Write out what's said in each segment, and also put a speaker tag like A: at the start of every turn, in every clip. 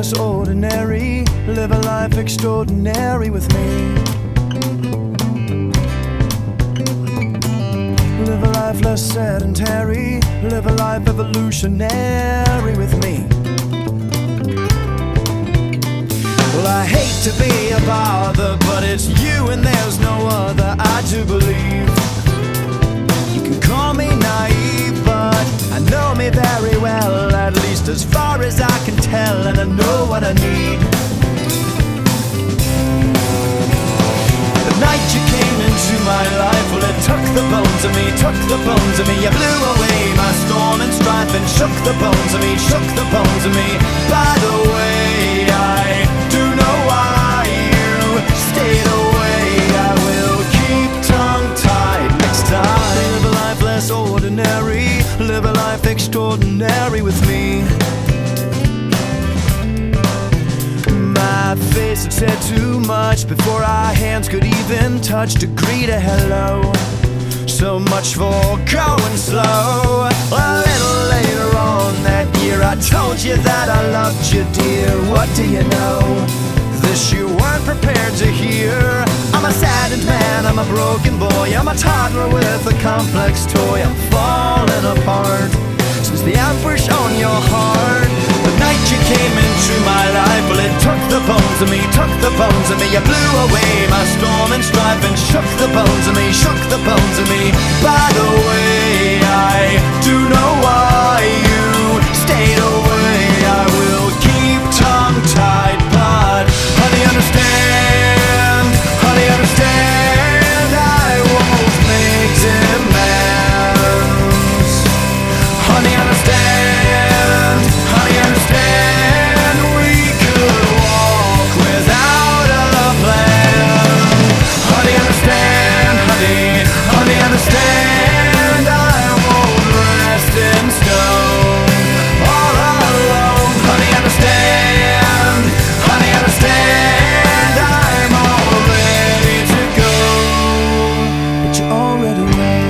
A: less ordinary, live a life extraordinary with me. Live a life less sedentary, live a life evolutionary with me. Well, I hate to be a bother, but it's you and there's no other, I do believe. You can call me naive, but I know me very well, at least as far as I can tell, and I know what I need. The night you came into my life, well, it took the bones of me, took the bones of me. You blew away my storm and strife and shook the bones of me, shook the bones of me. By the way, I do know why you stayed away. I will keep tongue-tied next time. Live a life less ordinary, live a life extraordinary with me. My face had said too much before our hands could even touch to greet a hello. So much for going slow. A little later on that year I told you that I loved you, dear. What do you know? This you weren't prepared to hear. I'm a saddened man, I'm a broken boy, I'm a toddler with a complex toy. I'm falling apart since the ambush on your heart. The night you came into my life, well, it took the bones of me, took the bones of me. You blew away my storm and strife and shook the bones of me, shook the bones of me. By the way, I do know why you stayed away. I will keep tongue-tied, but honey, understand, honey, understand, I won't make demands. Honey, understand, honey, understand, we could walk without a plan. Honey, understand, honey, honey, understand, I won't rest in stone all alone. Honey, understand, honey, understand, I'm all ready to go, but you already know.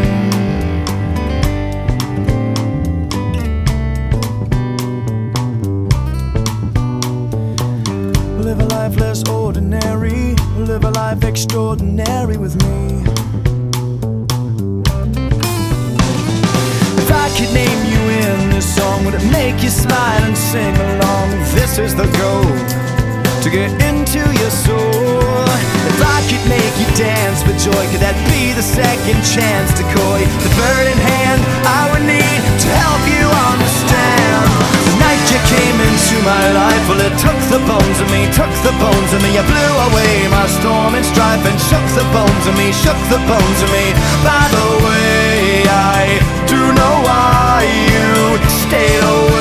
A: Live a life less ordinary, live a life extraordinary with me. If I could name you in this song, would it make you smile and sing along? This is the goal, to get into your soul. If I could make you dance for joy, could that be the second chance to coy the bird in hand I would need to help you understand? The night you came into my life, well, it took the bones of me, took the bones of me. You blew away my storm and strife and shook the bones of me, shook the bones of me. By the way, I do know why you stayed away.